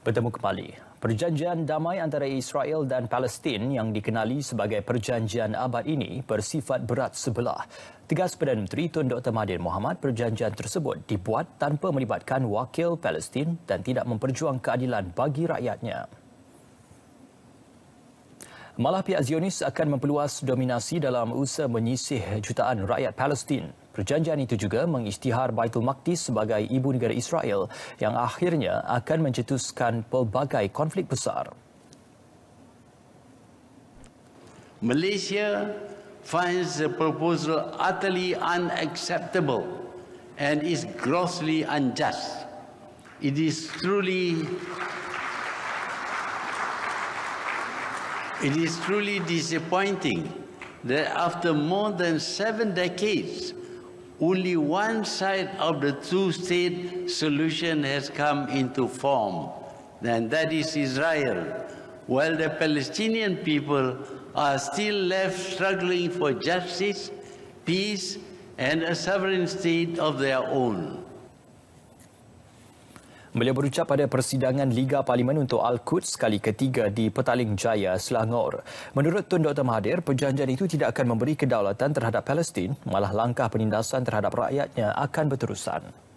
Bertemu kembali. Perjanjian damai antara Israel dan Palestin yang dikenali sebagai Perjanjian Abad ini bersifat berat sebelah. Tegas Perdana Menteri Tun Dr. Mahathir Mohamad, perjanjian tersebut dibuat tanpa melibatkan wakil Palestin dan tidak memperjuang keadilan bagi rakyatnya. Malah pihak Zionis akan memperluas dominasi dalam usaha menyisih jutaan rakyat Palestin. Perjanjian itu juga mengisytihar Baitul Maqdis sebagai ibu negara Israel yang akhirnya akan mencetuskan pelbagai konflik besar. Malaysia finds the proposal utterly unacceptable and is grossly unjust. It is truly disappointing that after more than 7 decades, only one side of the two-state solution has come into form, and that is Israel, while the Palestinian people are still left struggling for justice, peace, and a sovereign state of their own. Beliau berucap pada persidangan Liga Parlimen untuk Al-Quds kali ketiga di Petaling Jaya, Selangor. Menurut Tun Dr. Mahathir, perjanjian itu tidak akan memberi kedaulatan terhadap Palestin, malah langkah penindasan terhadap rakyatnya akan berterusan.